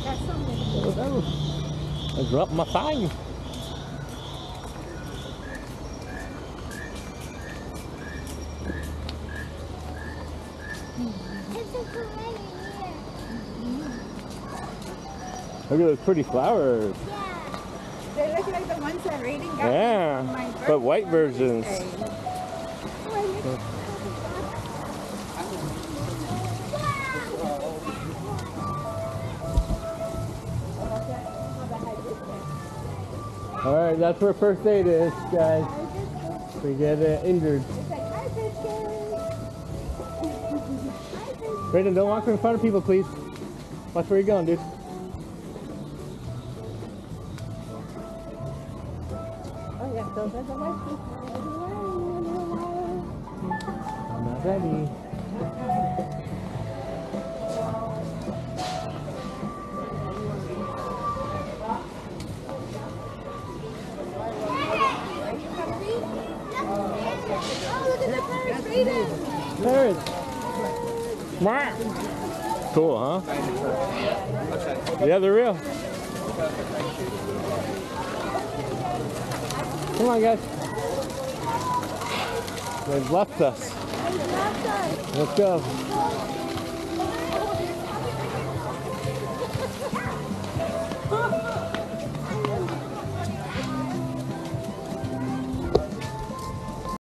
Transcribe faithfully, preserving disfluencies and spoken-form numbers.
I dropped my sign. Look at those pretty flowers. Yeah. They look like the ones that Raiden got. Yeah, but white versions. All right, that's where first aid is, guys. We get uh, injured. Brayden, don't walk in front of people, please. Watch where you're going, dude. Oh yeah, those are the lessons. I'm not ready. Parrots. Cool, huh? Yeah, they're real. Come on, guys. They've left us. Let's go.